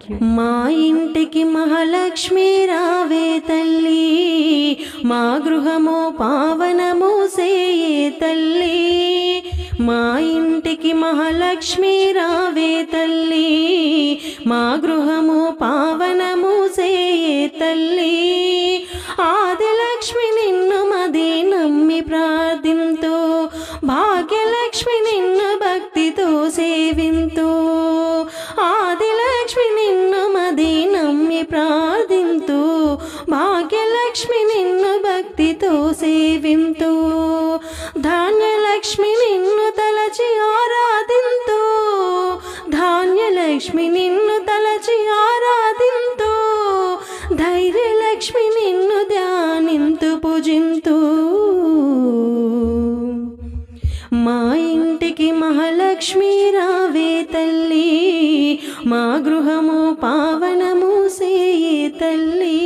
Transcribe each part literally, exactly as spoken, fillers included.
You. మా ఇంటికి మహాలక్ష్మి రావే తల్లి, మా గృహము పావనము సేయే తల్లి. మా ఇంటికి మహాలక్ష్మి రావే తల్లి, మా గృహము పావనము సేయే తల్లి. ఆదిలక్ష్మి నిన్ను మది నమ్మి ప్రార్థింతు, భాగ్యలక్ష్మి నిన్ను భక్తితో సేవింతు. ఆదిలక్ష్మి నిన్ను మది నమ్మి ప్రార్థింతు, భాగ్యలక్ష్మి నిన్ను భక్తితో సేవింతు. ధాన్యలక్ష్మి నిన్ను తలచి ఆరాధింతు, ధాన్యలక్ష్మి నిన్ను తలచి ఆరాధింతు. ధైర్యలక్ష్మి నిన్ను ధ్యానింతు పూజింతు. మా ఇంటికి మహాలక్ష్మి రావే తల్లి, మా గృహము పావనము సేయే తల్లి.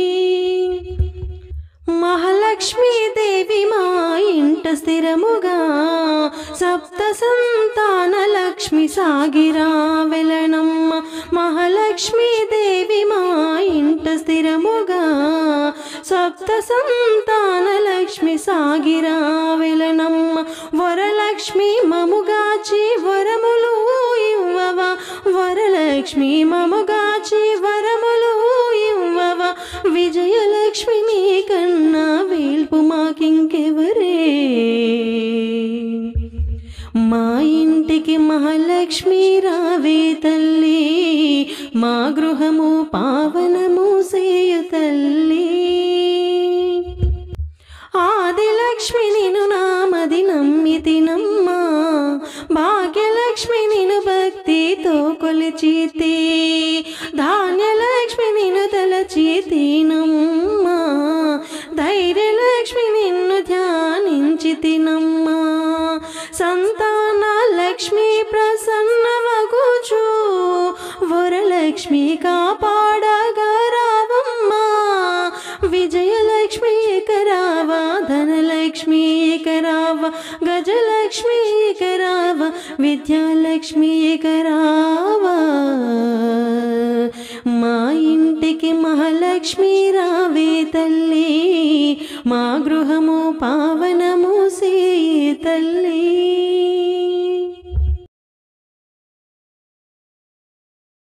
మహాలక్ష్మీ దేవి మా ఇంట స్థిరముగా, సప్త సంతాన లక్ష్మి సాగిరా వెలనమ్మ. మహాలక్ష్మీ దేవి మా ఇంట స్థిరముగా, సప్త సంతాన లక్ష్మి సాగిరా వెలనమ్మ. వరలక్ష్మి మముగాచి వరములు ఇవ్వవా, వరలక్ష్మి మముగాచి వరములు ఇవ్వవా. విజయలక్ష్మి నీ కన్నా వేల్పు మాకింకెవరే. మా ఇంటికి మహాలక్ష్మి రావే తల్లి, మా గృహము పావనము సేయు తల్లి. ఆదిలక్ష్మి నిన్ను నామది నమ్మితినమ్మా, భాగ్యలక్ష్మి నిన్ను భక్తితో కొలిచితి. ధాన్యలక్ష్మి నిన్ను తలచితినమ్మా, ధైర్యలక్ష్మి నిన్ను ధ్యానించితినమ్మా. సంతాన లక్ష్మి ప్రసన్నవగుచు, వరలక్ష్మి కాపాడగరావమ్మా. విజయలక్ష్మి కరావా, ధనలక్ష్మి కరావా, గజలక్ష్మి కరావా, విద్యాలక్ష్మి కరావా. మా ఇంటికి మహాలక్ష్మి రావే తల్లి,